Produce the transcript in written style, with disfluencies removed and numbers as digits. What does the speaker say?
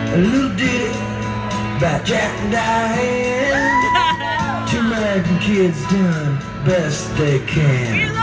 A little ditty about Jack and Diane. Two American kids doing best they can.